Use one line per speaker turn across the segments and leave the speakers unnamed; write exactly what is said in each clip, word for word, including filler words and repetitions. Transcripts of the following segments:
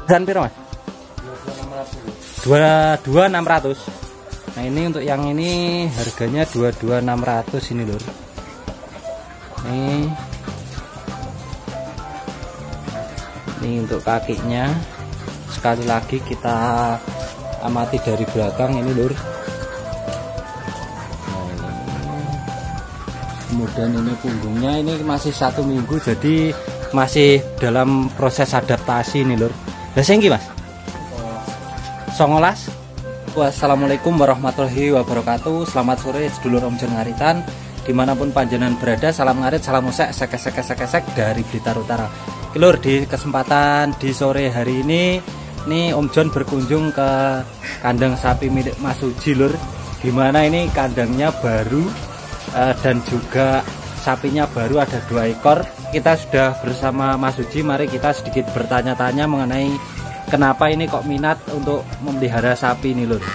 Dan piro Mas? dua puluh dua enam ratus. Nah ini untuk yang ini harganya dua puluh dua enam ratus ini lur. Ini ini untuk kakinya. Sekali lagi kita amati dari belakang ini lur. Nah, ini. Kemudian ini punggungnya ini masih satu minggu, jadi masih dalam proses adaptasi ini lur. Lah sengki Mas? songolas. Wassalamualaikum warahmatullahi wabarakatuh. Selamat sore sedulur Om Jon Ngaritan, dimanapun panjenengan berada. Salam ngarit, salam usek, sek sek sek sek dari Blitar Utara. Lur, di kesempatan di sore hari ini ini Om Jon berkunjung ke kandang sapi milik Mas Suji lur. Dimana ini kandangnya baru eh, dan juga sapinya baru, ada dua ekor. Kita sudah bersama Mas Suji, mari kita sedikit bertanya-tanya mengenai kenapa ini kok minat untuk memelihara sapi ini lur.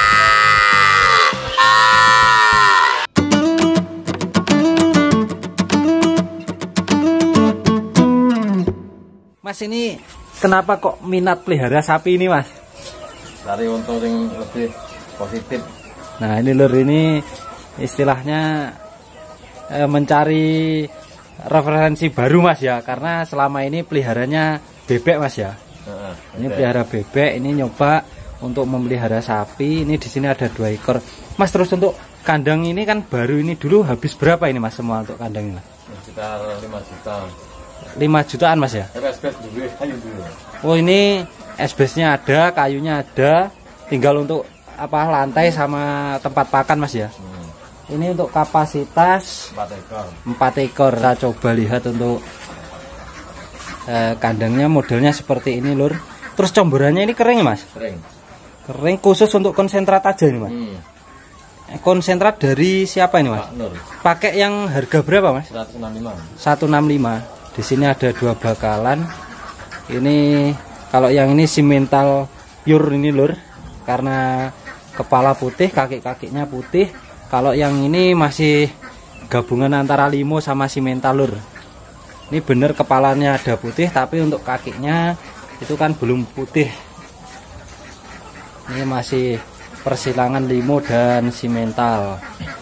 Mas, ini kenapa kok minat pelihara sapi ini Mas?
Cari untung yang lebih positif.
Nah ini lur, ini istilahnya eh, mencari referensi baru Mas ya, karena selama ini peliharanya bebek Mas ya.
Nah,
ini pelihara bebek, ini nyoba untuk memelihara sapi. Ini di sini ada dua ekor Mas. Terus untuk kandang ini kan baru ini, dulu habis berapa ini Mas semua untuk kandang ini?
Sekitar lima juta.
lima jutaan Mas ya. Oh ini esbesnya ada, kayunya ada, tinggal untuk apa lantai sama tempat pakan Mas ya. Hmm. Ini untuk kapasitas
empat ekor.
empat ekor. Kita coba lihat untuk Eh, kandangnya modelnya seperti ini lur. Terus comborannya ini kering ya Mas? Kering. Kering khusus untuk konsentrat aja ini Mas? Hmm. Konsentrat dari siapa ini Mas? Pak Nur. Pakai yang harga berapa Mas?
seratus enam puluh lima.
seratus enam puluh lima. Di sini ada dua bakalan. Ini kalau yang ini simental pure ini lur, karena kepala putih, kaki-kakinya putih. Kalau yang ini masih gabungan antara limo sama simental lur. Ini bener kepalanya ada putih, tapi untuk kakinya itu kan belum putih. Ini masih persilangan limo dan simental.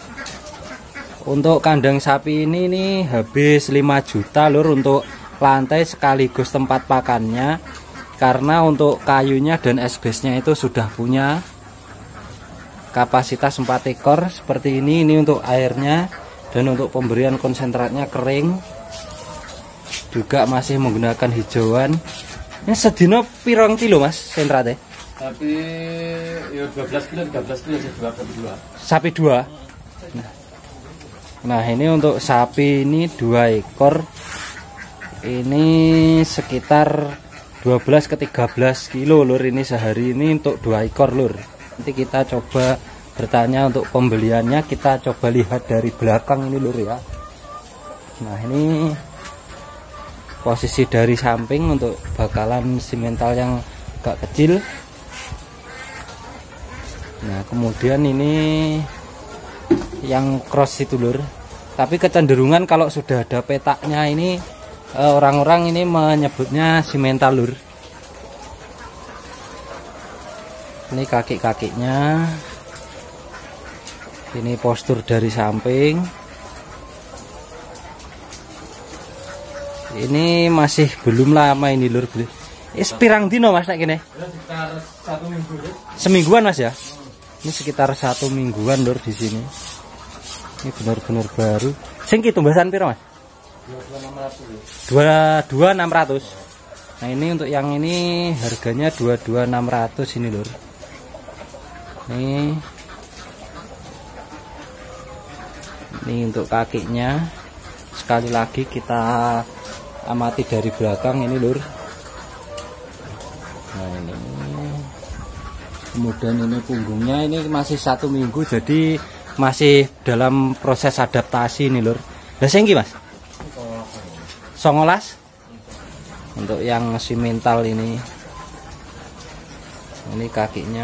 Untuk kandang sapi ini nih habis lima juta lur untuk lantai sekaligus tempat pakannya. Karena untuk kayunya dan esbesnya itu sudah punya. Kapasitas empat ekor seperti ini. Ini untuk airnya, dan untuk pemberian konsentratnya kering. Juga masih menggunakan hijauan. Ini sedino pirang kilo Mas sentratnya?
Tapi ya dua belas kilo, tiga belas kilo sih, dua dua.
Sapi dua. Nah. Nah, ini untuk sapi ini dua ekor. Ini sekitar dua belas ke tiga belas kilo lur, ini sehari ini untuk dua ekor lur. Nanti kita coba bertanya untuk pembeliannya, kita coba lihat dari belakang ini lur ya. Nah, ini posisi dari samping untuk bakalan simental yang agak kecil. Nah kemudian ini yang cross itu lur, tapi kecenderungan kalau sudah ada petaknya ini orang-orang ini menyebutnya simental lur. Ini kaki-kakinya, ini postur dari samping. Ini masih belum lama ini lur. Ini pirang dino Mas nek kene?
Sekitar satu minggu.
Semingguan Mas ya? Ini sekitar satu mingguan lur di sini. Ini benar-benar baru. Sing ki tumbasan piro Mas? dua puluh dua enam ratus. Nah, ini untuk yang ini harganya dua puluh dua enam ratus ini lur. Ini Ini untuk kakinya. Sekali lagi kita amati dari belakang ini lur. Nah ini, kemudian ini punggungnya ini masih satu minggu, jadi masih dalam proses adaptasi ini lur. Lah sengki Mas? songolas. Untuk yang simental ini, ini kakinya.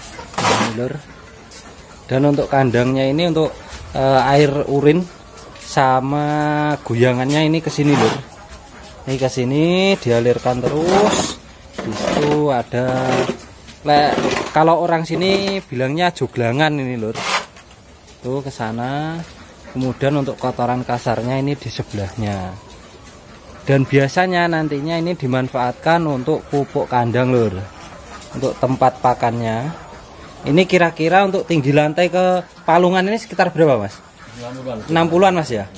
Ini lur. Dan untuk kandangnya ini untuk uh, air urin sama guyangannya ini ke sini lur. Ini ke sini dialirkan terus. Di situ ada le, kalau orang sini bilangnya joglangan ini lur. Tuh ke sana. Kemudian untuk kotoran kasarnya ini di sebelahnya. Dan biasanya nantinya ini dimanfaatkan untuk pupuk kandang lur. Untuk tempat pakannya. Ini kira-kira untuk tinggi lantai ke palungan ini sekitar berapa mas? enam puluhan mas ya?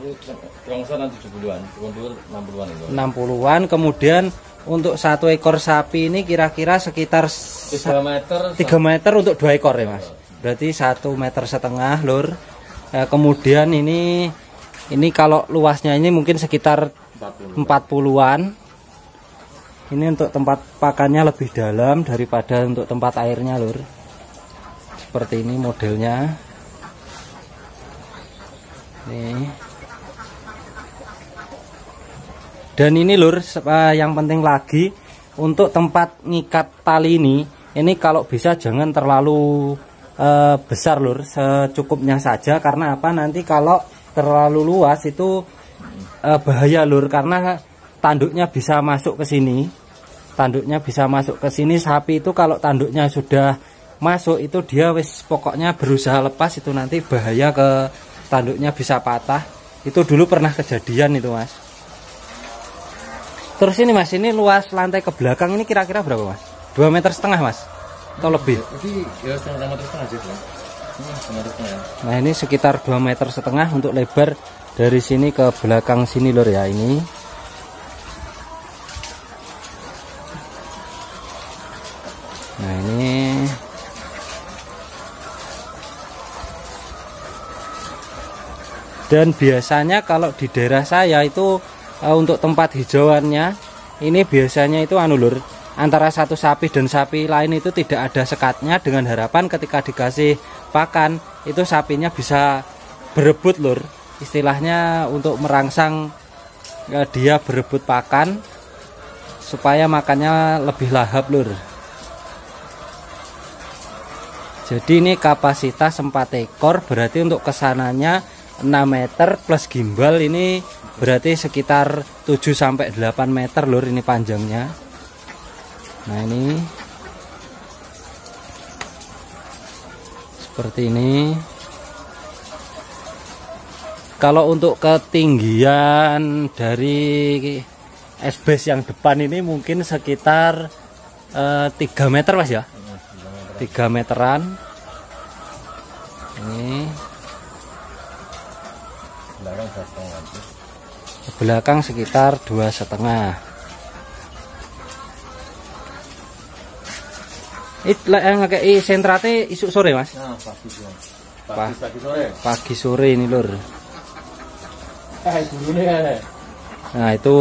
enam puluhan. Kemudian untuk satu ekor sapi ini kira-kira sekitar tiga meter untuk dua ekor ya mas. Berarti satu meter setengah lur. Eh, kemudian ini ini kalau luasnya ini mungkin sekitar empat puluhan. Ini untuk tempat pakannya lebih dalam daripada untuk tempat airnya lur. Seperti ini modelnya. Nih. Dan ini lur, yang penting lagi untuk tempat ngikat tali ini, ini kalau bisa jangan terlalu uh, besar lur, secukupnya saja. Karena apa? Nanti kalau terlalu luas itu uh, bahaya lur, karena tanduknya bisa masuk ke sini. Tanduknya bisa masuk ke sini. Sapi itu kalau tanduknya sudah masuk itu dia wis pokoknya berusaha lepas, itu nanti bahaya ke tanduknya, bisa patah. Itu dulu pernah kejadian itu mas. Terus ini mas, ini luas lantai ke belakang ini kira-kira berapa mas? dua meter setengah mas? Atau lebih? Nah ini sekitar dua meter setengah untuk lebar dari sini ke belakang sini lur ya ini. Nah ini dan biasanya kalau di daerah saya itu uh, untuk tempat hijauannya ini biasanya itu anu lur, antara satu sapi dan sapi lain itu tidak ada sekatnya, dengan harapan ketika dikasih pakan itu sapinya bisa berebut lur, istilahnya untuk merangsang uh, dia berebut pakan supaya makannya lebih lahap lur. Jadi ini kapasitas empat ekor, berarti untuk kesananya enam meter plus gimbal ini berarti sekitar tujuh sampai delapan meter lur ini panjangnya. Nah ini seperti ini. Kalau untuk ketinggian dari S-base yang depan ini mungkin sekitar eh, tiga meter mas ya, tiga meteran ini. Belakang sekitar dua setengah. Itu yang ngekei sentrate isuk sore mas? Nah, pagi, pagi, pagi sore. Pagi sore ini lur. Nah itu,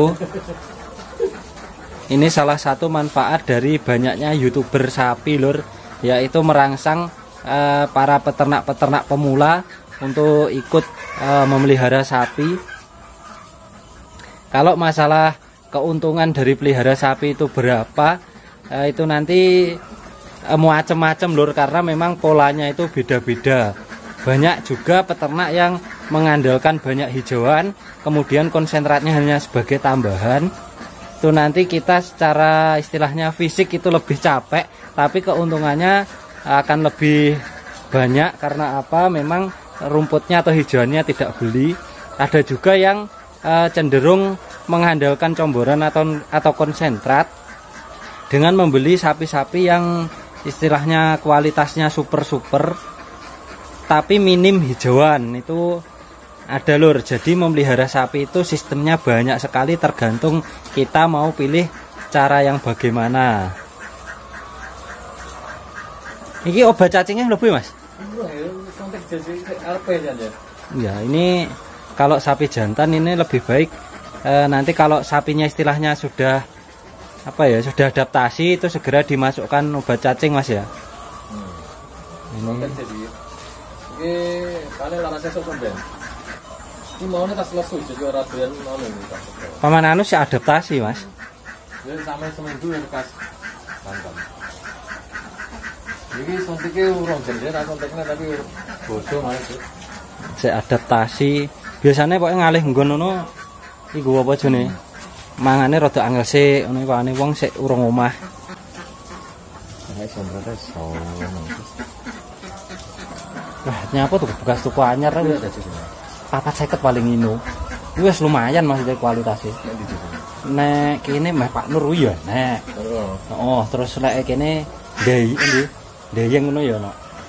ini salah satu manfaat dari banyaknya youtuber sapi lur, yaitu merangsang uh, para peternak-peternak pemula untuk ikut uh, memelihara sapi. Kalau masalah keuntungan dari pelihara sapi itu berapa, uh, itu nanti uh, macam-macam lur, karena memang polanya itu beda-beda. Banyak juga peternak yang mengandalkan banyak hijauan, kemudian konsentratnya hanya sebagai tambahan. Itu nanti kita secara istilahnya fisik itu lebih capek, tapi keuntungannya akan lebih banyak. Karena apa? Memang rumputnya atau hijauannya tidak beli. Ada juga yang uh, cenderung mengandalkan comboran atau atau konsentrat dengan membeli sapi-sapi yang istilahnya kualitasnya super-super tapi minim hijauan. Itu ada lur. Jadi memelihara sapi itu sistemnya banyak sekali, tergantung kita mau pilih cara yang bagaimana. Ini obat cacingnya lebih mas? Ya ini kalau sapi jantan ini lebih baik e, nanti kalau sapinya istilahnya sudah apa ya, sudah adaptasi, itu segera dimasukkan obat cacing mas ya. Hmm. Ini ini paling lama saya sombong. Ini mau nih tas lesu jadi orang doyan mau nih. Paman anu sih adaptasi mas. Ya sampai seminggu ya kas mantap. Ini suntiknya urung jadi, tak suntiknya tapi bodoh mas. Saya adaptasi Biasanya pokoknya ngalih nggon ngono iku apa jane? Mangane rada angel sik, ngono iku ane wong sik urung omah.
Nek sombrone sono.
Wah, nyapa tuh bekas tuku anyar wis papat seket paling ino. Wis lumayan maksudnya kualitasnya. Nek kene meh Pak Nur ya nek. Heeh. Oh, terus lek kene ndey endi? Ndeyeng ngono ya ono.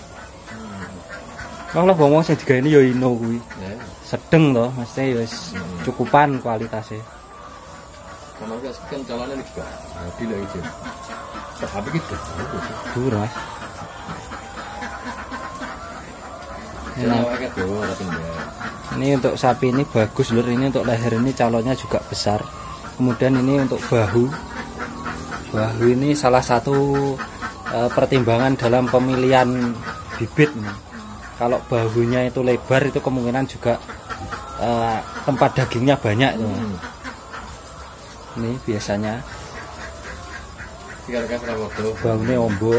Wong lah wong sing digaweni ya ino kuwi. Sedeng to, mesti wis cukupan kualitasnya.
Kalau gak sekian calonnya nih juga, di lagi sih. Tapi gitu,
dur mas. Ini untuk sapi ini bagus lur, ini untuk leher ini calonnya juga besar. Kemudian ini untuk bahu, bahu ini salah satu uh, pertimbangan dalam pemilihan bibit. Kalau bahunya itu lebar itu kemungkinan juga uh, tempat dagingnya banyak. Hmm. Ini biasanya bahunya ombo.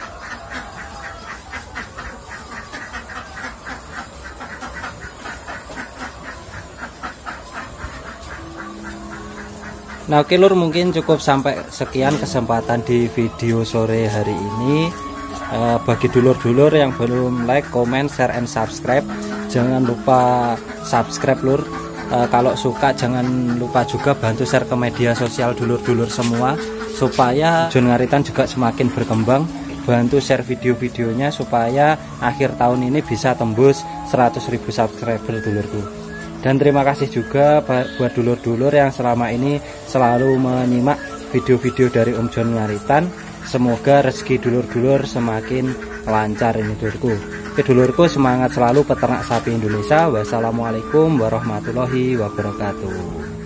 Nah oke lur, mungkin cukup sampai sekian kesempatan di video sore hari ini. Uh, bagi dulur-dulur yang belum like, comment, share, and subscribe, jangan lupa subscribe lur. Uh, kalau suka jangan lupa juga bantu share ke media sosial dulur-dulur semua supaya John Ngaritan juga semakin berkembang. Bantu share video-videonya supaya akhir tahun ini bisa tembus seratus ribu subscriber dulurku. Dan terima kasih juga buat dulur-dulur yang selama ini selalu menyimak video-video dari Om John Ngaritan. Semoga rezeki dulur-dulur semakin lancar ini dulurku. Oke dulurku, semangat selalu peternak sapi Indonesia. Wassalamualaikum warahmatullahi wabarakatuh.